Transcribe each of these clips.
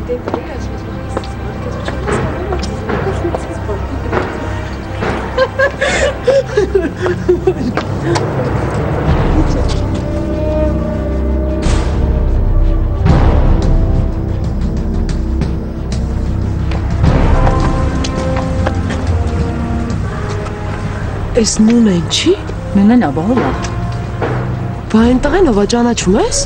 Էս նուն են չի։ Նունեն աբահոլա։ Բա այն տղեն ովա ճանաչում ես։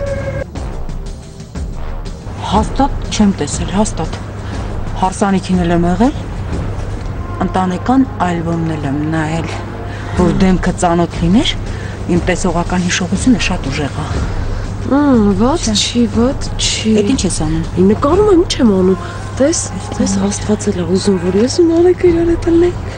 Հաստատ չեմ տեսել, հաստատ։ Հարսանիքին եմ եղել, ընտանեկան ալբոմն եմ նայել, որ դեմքը ծանոթ լիներ, իմ տեսողական հիշողությունը շատ ուժեղ է։ Ված չի։ Էդ ինչ ես անում։ Իմ նկարում եմ, ինչ եմ անում։ Տես Աստված էլ է ուզում, որ ես ու Նարեկը իրար հետ ելնենք։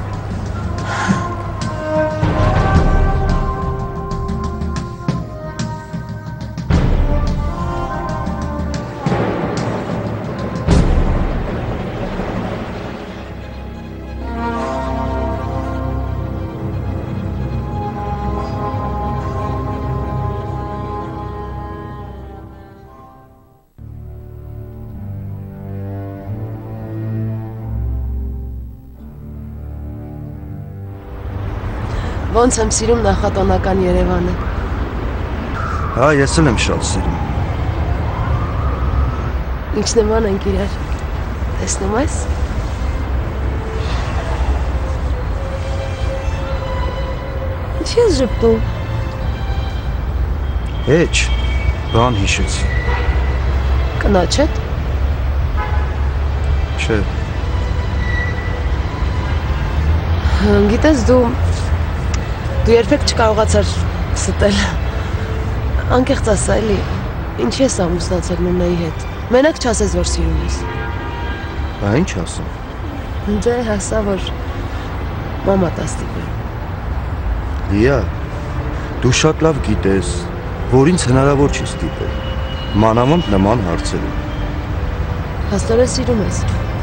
Ոնց եմ սիրում նախատոնական Երևանը։ Հա, ես էլ եմ շատ սիրում։ Ինչ նման ենք իրար։ Տեսնում ես։ Ինչ ես ժպտում։ Հեչ, բան հիշեցի։ Կնոջ հետ։ Չէ։ Գիտես դու երբեք չկարողացար ստել։ Անկեղծ ասա էլի, ինչի ես ամուսնացել Նունեի հետ։ Մենակ չասես, որ սիրում ես։ Բա ինչ ասեմ։ Դե հասա, որ մամա տաստիպը։ Լիա, դու շատ լավ գիտես, որ ինձ հնարավոր չի ստիպել։ Մանավանդ նման հարցերում։ Հաստորեն սիրում ես։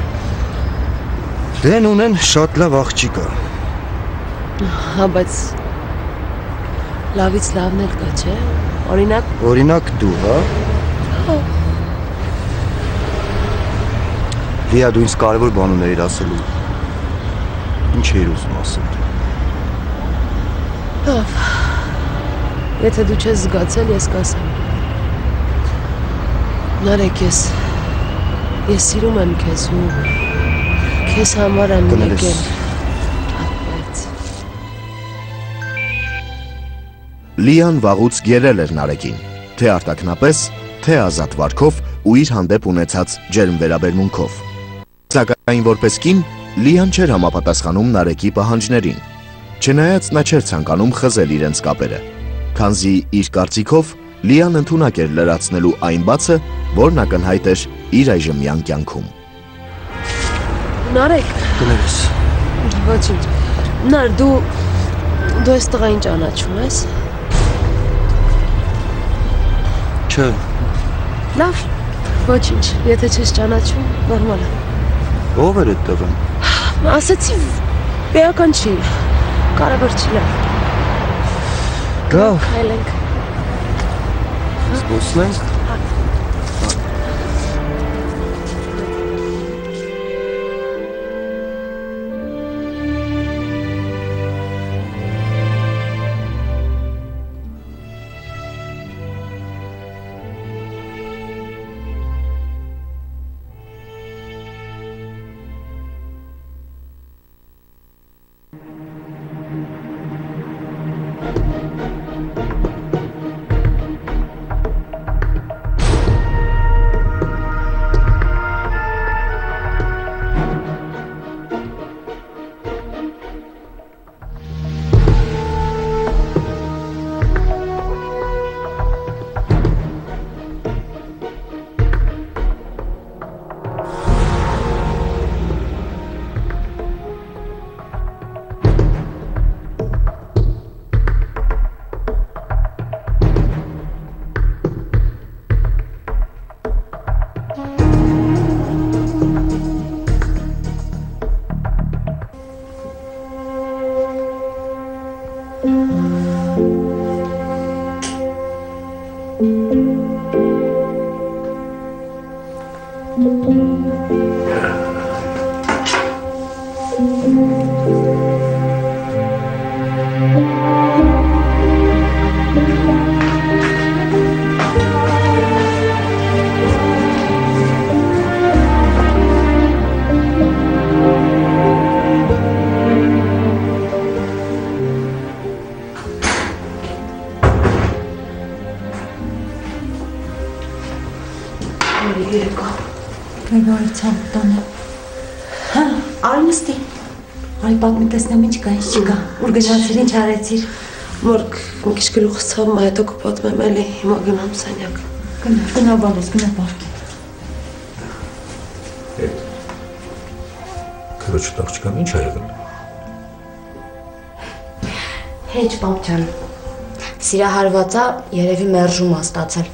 Դե Նունեն շատ լավ աղջիկ է։ Հա, բայց լավից լավն էլ կա, չէ։ Օրինակ դու, հա։ Հա։ Լիա, դու ինձ կարևոր բան ուներ ասելու։ Ինչ էիր ուզում ասել։ Լավ։ Եթե դու չես զգացել, ես կասեմ։ Նարեկ, ես սիրում եմ քեզ ու քեզ համար եմ եկել։ Լիան վաղուց գերել էր Նարեկին, թե արտաքնապես, թե ազատ վարքով ու իր հանդեպ ունեցած ջերմ վերաբերմունքով։ Սակայն որպես կին, Լիան չէր համապատասխանում Նարեկի պահանջներին, չնայած նա չէր ցանկանում խզել իրենց կապերը, քանզի իր կարծիքով Լիան ընդունակ էր լրացնելու այն բացը, որն ակնհայտ էր իր այժմյան կյանքում։ Նարեկ։ Կներես։ Ոչինչ։ Նար, դու այս տղային ճանաչում ես։ Չէ։ Լավ, ոչինչ, եթե չես ճանաչում, նորմալ է։ Ո՞վ էր այդ տղան։ Ասեցի, էական չի, կարևոր չի լավ։ Լավ։ Քայլենք։ Զբոսնենք։ Արնստի, արի պատմի տեսնեմ ինչ կա, ինչ չկա, ուր գնացիր, ինչ արեցիր։ Մորք, մի քիչ գլուխս ցավում է, հետո կպատմեմ էլի, հիմա գնամ սենյակ։ Գնա բալես, գնա պարկի։ Քրոջդ աղջկան ինչ ա եղել։ Հեչ պապ ջան, սիրահարվածա երևի մերժում ա ստացել։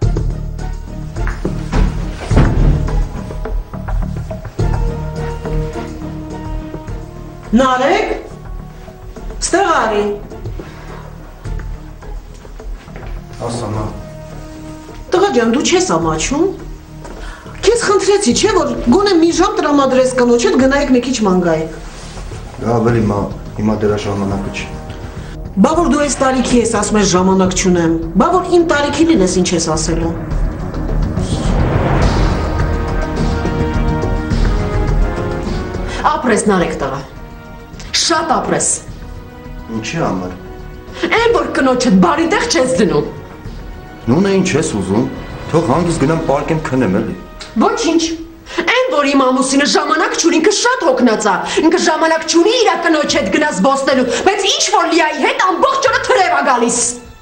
Նարեկ, ստեղ արի։ Ասամա։ Տղա ջան, դու չես ամաչում։ Քեզ խնդրեցի, չէ՞ որ գոնե մի ժամ տրամադրես կնոջդ գնայեք մի քիչ մանգայեք։ Ավելի հիմա դրա ժամանակը չի։ Բա որ դու այս տարիքի ես ասում ես ժամանակ չունեմ։ Բա որ իմ տարիքի լինես ինչ ես ասելու։ Ապրես Նարեկ տղա։ Շատ ապրես։ Ինչի համար։ Այն որ կնոջդ բարի տեղ չես դնում։ Նույնը ինչ ես ուզում։ Թող հանգիստ գնամ պարկեմ քնեմ էլի։ Ոչինչ։ Այն որ իմ ամուսինը ժամանակ չունի, ինքը շատ հոգնած ա։ Ինքը ժամանակ չունի իր կնոջ հետ գնաց Բոստելու, բայց ինչ որ Լիայի հետ ամբողջ օրը թրև ա գալիս։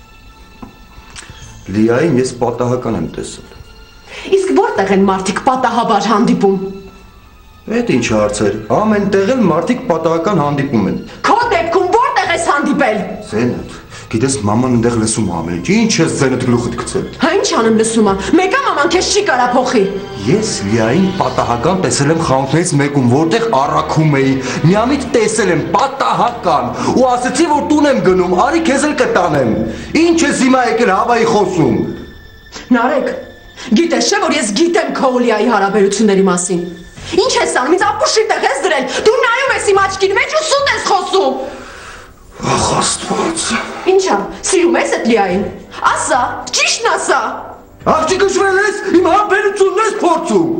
Լիային ես պատահական եմ տեսել։ Իսկ որտեղ են մարդիկ պատահաբար հանդիպում։ Այդ ինչ հարցեր։ Ամեն տեղ էլ մարդիկ պատահական հանդիպում են։ Քո դեպքում որտեղ ես հանդիպել։ Զենդ, գիտես մաման այնտեղ լսում ա ամեն ինչ։ Ինչ ես զենդ գլուխդ գցել։ Հա ինչ անեմ լսում ա։ Մեկը մաման քեզ չի կարա փոխի։ Ես Լիային պատահական տեսել եմ խանութներից մեկում, որտեղ առաքում էի։ Միամիտ տեսել եմ պատահական ու ասացի որ տուն եմ գնում, արի քեզ էլ կտանեմ։ Ինչ ես հիմա եկել հավայի խոսում։ Նարեկ, գիտես չէ որ ես գիտեմ քո ու Լիայի հարաբերությունների մասին։ Ինչ ես անում, ինձ ապուշի տեղ ես դրել, դու նայում ես իմ աչքին մեջ ու սուտ ես խոսում։ Ախ Աստված։ Ինչա, սիրում ես այդ Լիային։ Ասա, ճիշտն ասա։ Աղջի կշվել ես, իմ համբերությունն ես փորձում։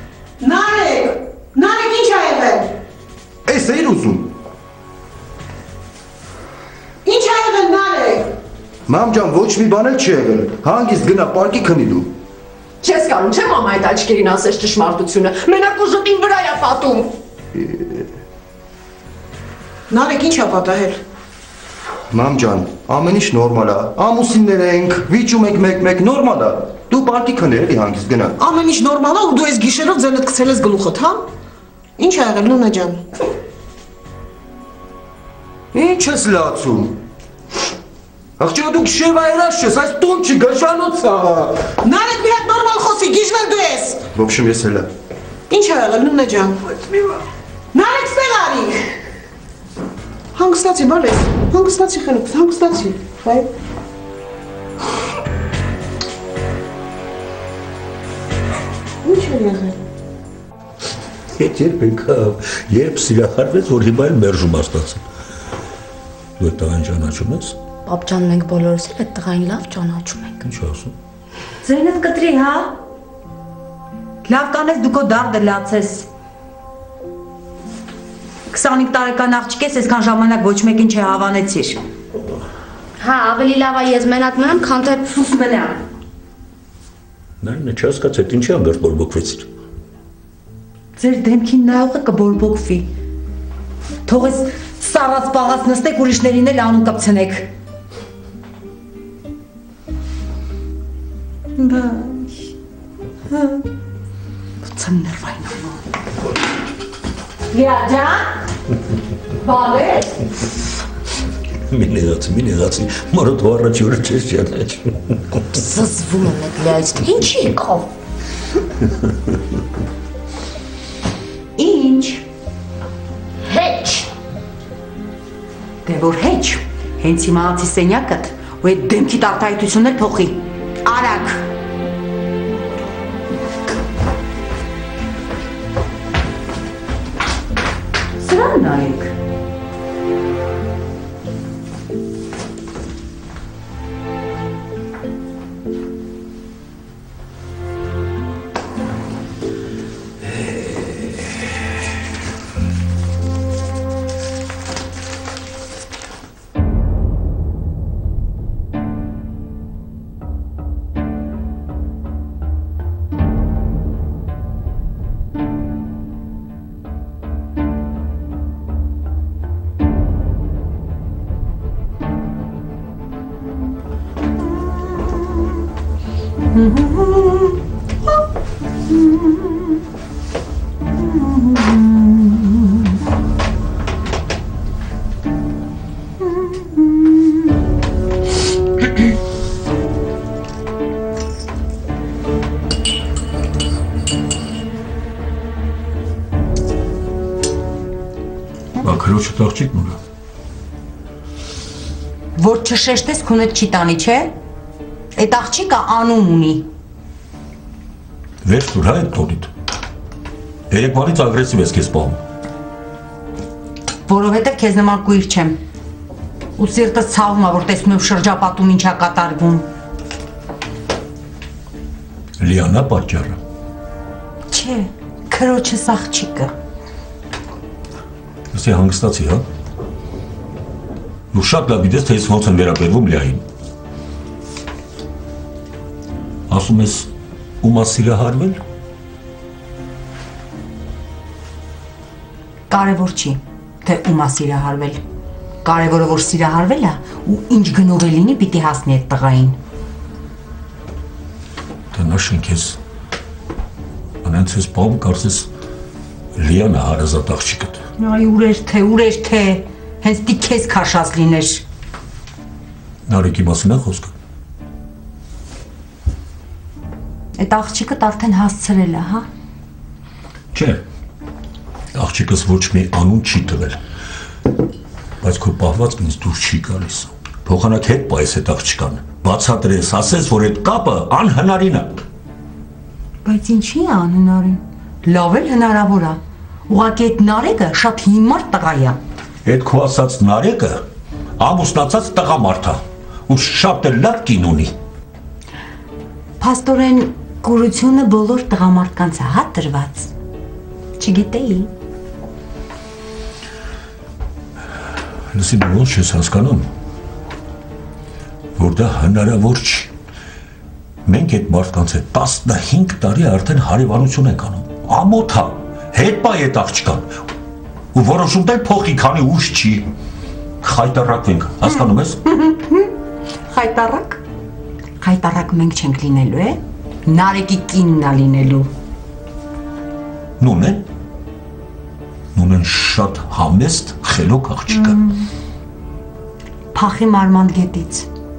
Նարեկ ինչ ա եղել։ Էս էիր ուզում։ Ինչ ա եղել Նարեկ։ Մամ ջան, ոչ մի բան էլ չի եղել։ Հանգիստ գնա պարկի քնի դու։ Չես կարում, չէ՞ մամա այդ աչքերին ասես ճշմարտությունը։ Մենակ ուժտին վրա ա պատում։ Նարեկ ինչ ա պատահել։ Մամ ջան, ամեն ինչ նորմալ ա։ Ամուսիններ ենք, վիճում ենք մեկ-մեկ, նորմալ ա։ Դու պարկի քնի էլի հանգիստ գնա։ Ամեն ինչ նորմալ ա ու դու ես գիշերով ձենդ գցել ես գլուխդ, հա։ Ինչ ա եղել Նունա ջան։ Ինչ ես լացում։ Աղջիկա դու գիշերվա երաս չես, այս տուն չի գժանոց ա։ Նարեկ մի հատ նորմալ խոսի, գիժվել դու ես։ В общем, ես հելա։ Ինչ ա եղել Նունա ջան։ Նարեկ ստեղ արի։ Հանգստացի բալես, հանգստացի խելոք, հանգստացի, հայ։ Ինչ է եղել։ Ետ երբ եկավ, երբ սիրահարվեց, որ հիմա էլ մերժում ա ստացել։ Դու այդ տղան ճանաչում ես։ Պապ ջան, մենք բոլորս էլ այդ տղային լավ ճանաչում ենք։ Ինչ ասում։ Ձենդ կտրի, հա։ Լավ կանես դու քո դարդը լացես։ 25 տարեկան աղջիկ ես, այսքան ժամանակ ոչ մեկին չհավանեցիր։ Հա, ավելի լավ է ես մենակ մնամ, քան թե Սուս մնա։ Նայնը չհասկացեք, ինչի անգարտ բորբոքվեցիր։ Ձեր դեմքին նայողը կբորբոքվի։ Թող ես սառած պաղած նստեք ուրիշներին էլ անուն կպցնեք։ Բայ։ Բացան ներվային անուն։ Լիա ջան։ Բալես։ Մի նեղացի, մարդ ու առաջի օրը չես ճանաչում։ Զզվում եմ այդ Լիայից, ինչի եկավ։ Ինչ։ Հեչ։ Դե որ հեչ, հենց հիմա ացի սենյակդ ու այդ դեմքի տարտայտությունն էլ փոխի։ Արագ։ նայեք։ Քրոջը տաղջիկն ուրա։ Որ չշեշտես քունդ չի տանի, չէ։ Այդ աղջիկը անուն ունի։ Վերջ դուր հա այդ տոնիդ։ Երեկվանից ագրեսիվ ես քեզ պահում։ Որովհետև քեզ նման կույր չեմ։ Ու սիրտս ցավում է, որ տեսնում եմ շրջապատում ինչա կատարվում։ Լիանա պատճառը։ Չէ, քրոջս աղջիկը։ Ասի հանգստացի, հա։ Դու շատ լավ գիտես, թե ես ոնց եմ վերաբերվում Լիային։ Ասում ես ումա սիրահարվել։ Կարևոր չի, թե ումա սիրահարվել։ Կարևորը որ սիրահարվել է ու ինչ գնով է լինի, պիտի հասնի այդ տղային։ Դա նշենք ես։ Անենց ես պահում կարծես Լիանը հարազատ աղջիկդ։ Այ ուր թե, հենց դի քեզ քաշած լիներ։ Նարեկի մասին է խոսքը։ Այդ աղջիկդ արդեն հասցրել է, հա։ Չէ, աղջիկս ոչ մի անուն չի տվել, բայց քո պահվածքն ինձ դուր չի գալիս։ Փոխանակ հետ պայես այդ աղջիկան, բացատրես, ասես, որ այդ կապը անհնարին է։ Բայց ինչի է անհնարին։ Լավ էլ հնարավոր է։ Ուղղակի այդ Նարեկը շատ հիմար տղա է։ Այդ քո ասած Նարեկը ամուսնացած տղամարդ է, ու շատ էլ լավ կին ունի։ Փաստորեն կուրությունը բոլոր տղամարդկանց է հա տրված։ Չգիտեի։ Լսի դու ոնց ես հասկանում, որ դա հնարավոր չի։ Մենք այդ մարդկանց հետ 15 տարի արդեն հարևանություն ենք անում։ Ամոթ է, հետ պայ այդ աղջկան։ Ու որոշում դել փոխի, քանի ուշ չի։ Խայտարակվենք, հասկանում ես։ Խայտարակ։ Խայտարակ մենք չենք լինելու, է։ Նարեկի կինն է լինելու։ Նունեն։ Նունեն շատ համեստ, խելոք աղջիկը։ Փախի մարման գետից։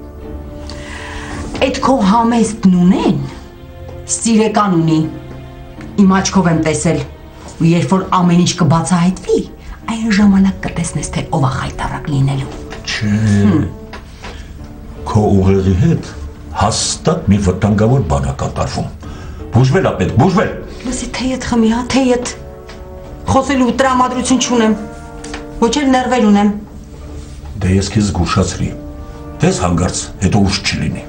Այդ քո համեստ Նունեն սիրեկան ունի։ Իմ աչքով եմ տեսել։ Ու երբ որ ամեն ինչ կբացահայտվի, այն ժամանակ կտեսնես, թե ով է խայտարակ լինելու։ Չէ։ Քո ուղեղի հետ հաստատ մի վտանգավոր բան է կատարվում։ Բուժվել է պետք, բուժվել։ Լսի, թեյդ խմի, հա, թեյդ։ Խոսելու տրամադրություն չունեմ։ Ոչ էլ ներվել ունեմ։ Դե ես քեզ զգուշացրի։ Տես հանգարց, հետո ուշ չլինի։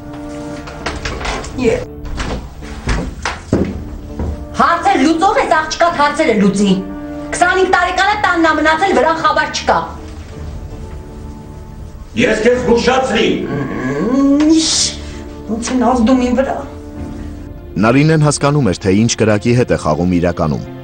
Հարցեր լուծող ես աղջկատ հարցերը լուծի։ 25 տարեկան է տանն է մնացել, վրան խաբար չկա։ Ես քեզ զգուշացրի։ Ոնց են ազդում իմ վրա։ Նարինեն հասկանում էր, թե ինչ կրակի հետ է խաղում իրականում։